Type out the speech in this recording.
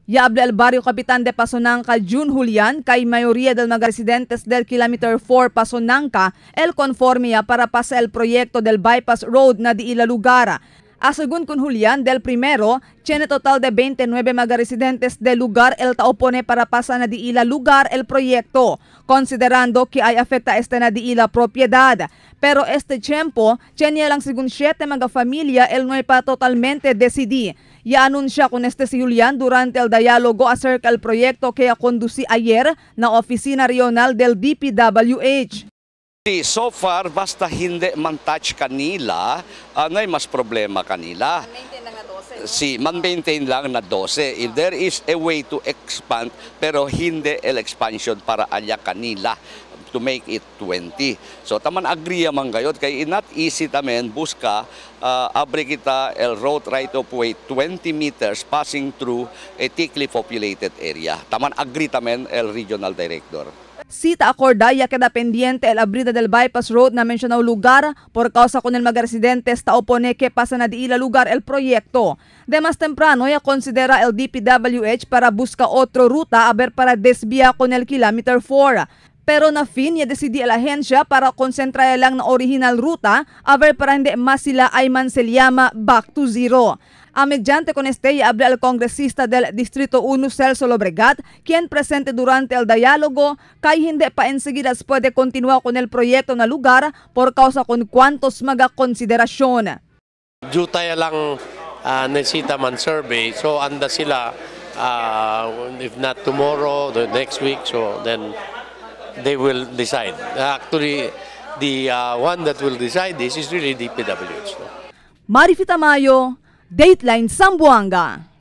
Ya habla el barrio Capitan de Pasonanca, June Julian, kay mayoría del mga residentes del Kilometer 4 Pasonanca, el conforme para pasa el proyecto del bypass road na di ila lugar. Según con Julian, del primero, tiene total de 29 mga residentes del lugar el taopone para pasa na di ila lugar el proyecto, considerando que ay afecta este na di ila propiedad. Pero este tiempo, tiene lang según 7 mga familia el no pa totalmente decidí. Ya anuncia con este si Julian durante el diálogo acerca del proyecto que conducí ayer na oficina regional del DPWH. So far, basta hindi man-touch kanila, ngay mas problema kanila. Man-maintain lang na 12. Man-maintain lang na 12. If there is a way to expand, pero hindi el-expansion para alya kanila to make it 20. So taman agree man gayod kay not easy tamen buska abri kita el road right of way 20 meters passing through a thickly populated area. Taman agree tamen el regional director. Cita acorda ya queda pendiente el abrida del bypass road na mencionado lugar por causa con el mga residentes ta opone que pasa na di ila lugar el proyecto. De más temprano ya considera el DPWH para busca otro ruta a ver para desvía con el Kilometer 4. Pero na fin ya decidí la ahensya para konsentra lang na original ruta a ver para hindi mas sila ay man se llama back to zero. Mediante con este ya habla el congresista del Distrito 1 Celso Lobregat, quien presente durante el diálogo, kay hindi pa enseguida puede continuar con el proyecto na lugar por causa con cuantos mga konsiderasyon. Due tayo lang nesita man survey, so anda sila if not tomorrow, the next week, so then they will decide. Actually, the one that will decide this is really DPWH. Marifita Mayo, Dateline Zamboanga.